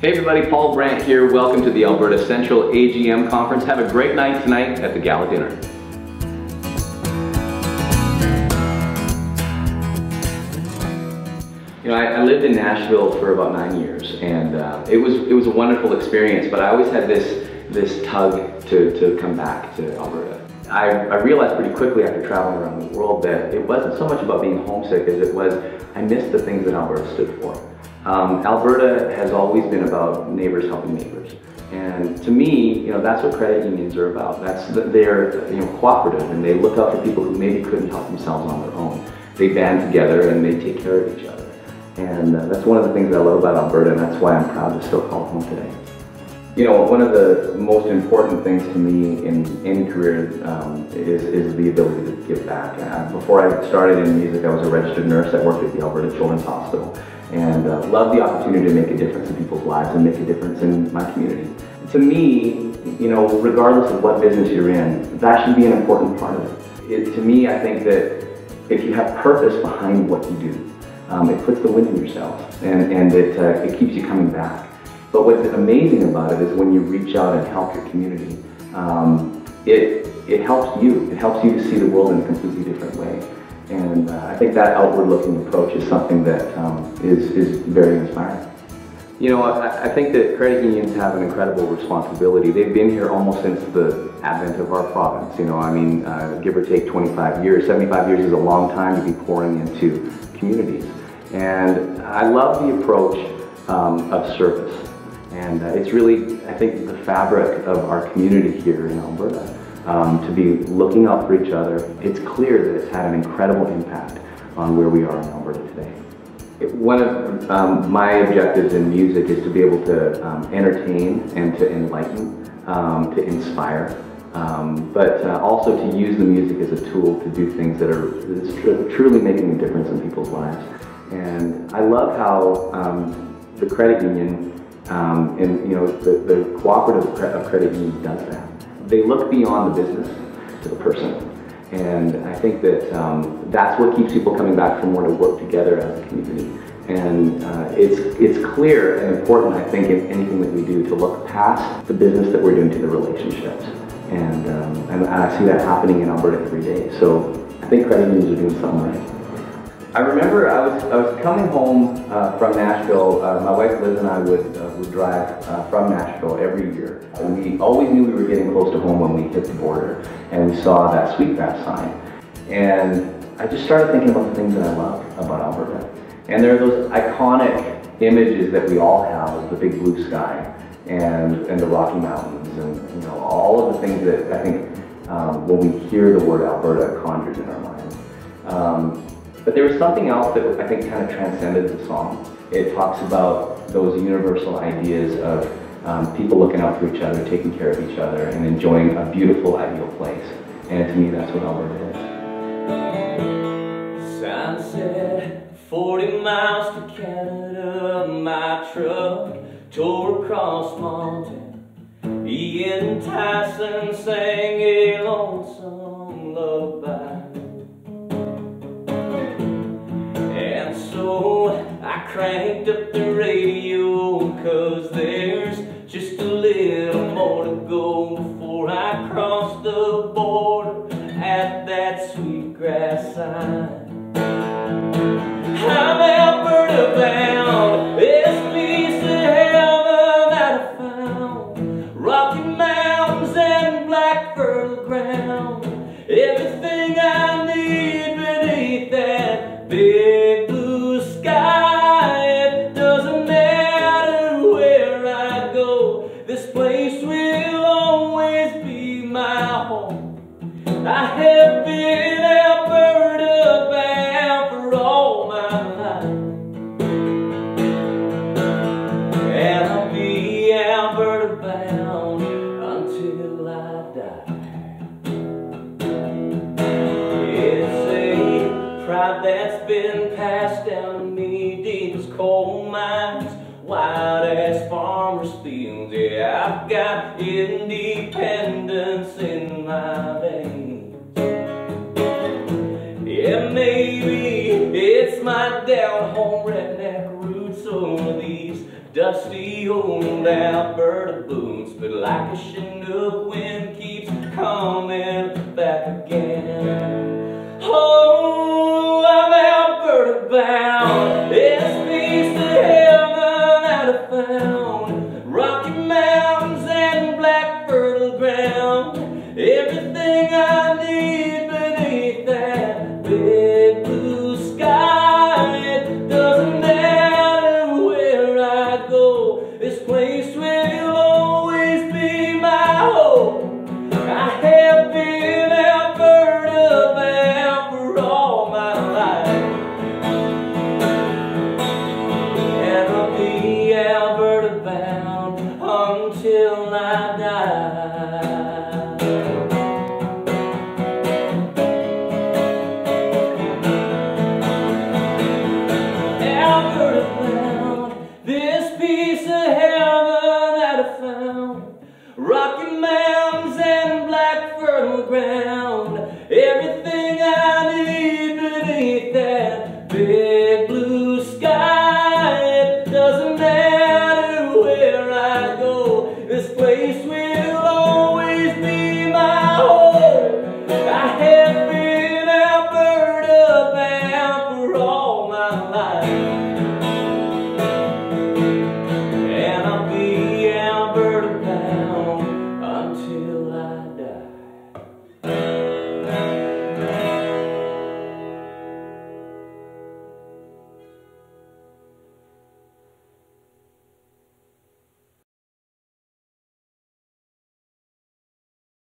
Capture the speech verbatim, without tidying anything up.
Hey everybody, Paul Brandt here. Welcome to the Alberta Central A G M Conference. Have a great night tonight at the gala dinner. You know, I, I lived in Nashville for about nine years, and uh, it was it was a wonderful experience. But I always had this this tug to to come back to Alberta. I, I realized pretty quickly after traveling around the world that it wasn't so much about being homesick as it was I missed the things that Alberta stood for. Um, Alberta has always been about neighbors helping neighbors, and to me, you know, that's what credit unions are about. That's they're you know cooperative, and they look out for people who maybe couldn't help themselves on their own. They band together and they take care of each other, and uh, that's one of the things that I love about Alberta, and that's why I'm proud to still call home today. You know, one of the most important things to me in any career um, is, is the ability to give back. Uh, before I started in music, I was a registered nurse that worked at the Alberta Children's Hospital, and uh, loved the opportunity to make a difference in people's lives and make a difference in my community. To me, you know, regardless of what business you're in, that should be an important part of it. it to me, I think that if you have purpose behind what you do, um, it puts the wind in your sails, and, and it, uh, it keeps you coming back. But what's amazing about it is when you reach out and help your community, um, it, it helps you. It helps you to see the world in a completely different way. And uh, I think that outward-looking approach is something that um, is, is very inspiring. You know, I, I think that credit unions have an incredible responsibility. They've been here almost since the advent of our province. You know, I mean, uh, give or take twenty-five years. seventy-five years is a long time to be pouring into communities. And I love the approach um, of service. And uh, it's really, I think, the fabric of our community here in Alberta, um, to be looking out for each other. It's clear that it's had an incredible impact on where we are in Alberta today. It, one of um, my objectives in music is to be able to um, entertain and to enlighten, um, to inspire, um, but uh, also to use the music as a tool to do things that are tr truly making a difference in people's lives. And I love how um, the credit union Um, and you know, the, the cooperative of credit union does that. They look beyond the business to the person, and I think that um, that's what keeps people coming back for more, to work together as a community. And uh, it's it's clear and important, I think, in anything that we do, to look past the business that we're doing to the relationships. And um, and I see that happening in Alberta every day. So I think credit unions are doing something right. I remember I was I was coming home uh, from Nashville. Uh, my wife Liz and I would uh, would drive uh, from Nashville every year. And we always knew we were getting close to home when we hit the border, and we saw that sweetgrass sign. And I just started thinking about the things that I love about Alberta. And there are those iconic images that we all have of the big blue sky and and the Rocky Mountains, and you know, all of the things that I think um, when we hear the word Alberta conjures in our minds. Um, But there was something else that I think kind of transcended the song. It talks about those universal ideas of um, people looking out for each other, taking care of each other, and enjoying a beautiful, ideal place. And to me, that's what Alberta is. Sunset, forty miles to Canada, my truck tore across Montana. Ian Tyson sang a lonesome lullaby. So I cranked up the radio, 'cause there's just a little more to go before I cross the border at that sweetgrass sign. I'm Alberta bound, this piece of heaven that I found. Rocky Mountains and black fertile ground, everything I need beneath that big blue sky. It doesn't matter where I go, this place will always be my home. I have been Alberta bound for all my life, and I'll be Alberta bound until I die. It's a pride that's been passed down to me, deep as coal mines, wide as farmers' fields. Yeah, I've got independence in my veins. Yeah, maybe it's my down-home redneck roots, or these Dusty old Alberta Bound, but like a Chinook wind keeps coming back again. Oh, I'm Alberta bound, it's peace to heaven that I found. Rocky mountains and black fertile ground, everything I need beneath that big blue sky. It doesn't matter where I go, this place will